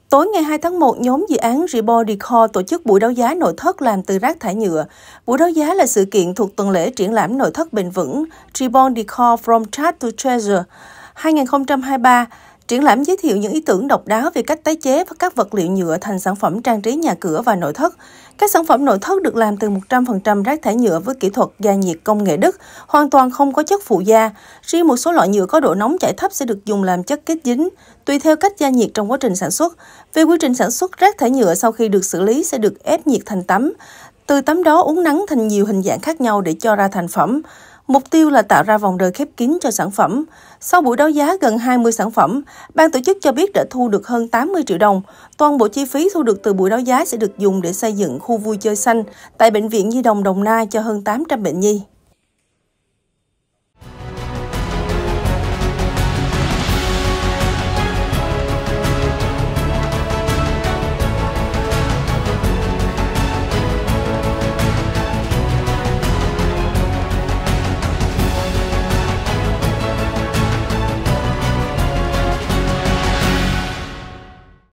Tối ngày 2 tháng 1, nhóm dự án Reborn Decor tổ chức buổi đấu giá nội thất làm từ rác thải nhựa. Buổi đấu giá là sự kiện thuộc tuần lễ triển lãm nội thất bền vững Reborn Decor From Trash to Treasure 2023. Triển lãm giới thiệu những ý tưởng độc đáo về cách tái chế các vật liệu nhựa thành sản phẩm trang trí nhà cửa và nội thất. Các sản phẩm nội thất được làm từ 100% rác thải nhựa với kỹ thuật gia nhiệt công nghệ Đức, hoàn toàn không có chất phụ gia. Riêng một số loại nhựa có độ nóng chảy thấp sẽ được dùng làm chất kết dính, tùy theo cách gia nhiệt trong quá trình sản xuất. Về quy trình sản xuất, rác thải nhựa sau khi được xử lý sẽ được ép nhiệt thành tấm. Từ tấm đó uốn nắn thành nhiều hình dạng khác nhau để cho ra thành phẩm. Mục tiêu là tạo ra vòng đời khép kín cho sản phẩm. Sau buổi đấu giá gần 20 sản phẩm, ban tổ chức cho biết đã thu được hơn 80 triệu đồng. Toàn bộ chi phí thu được từ buổi đấu giá sẽ được dùng để xây dựng khu vui chơi xanh tại Bệnh viện Nhi đồng Đồng Nai cho hơn 800 bệnh nhi.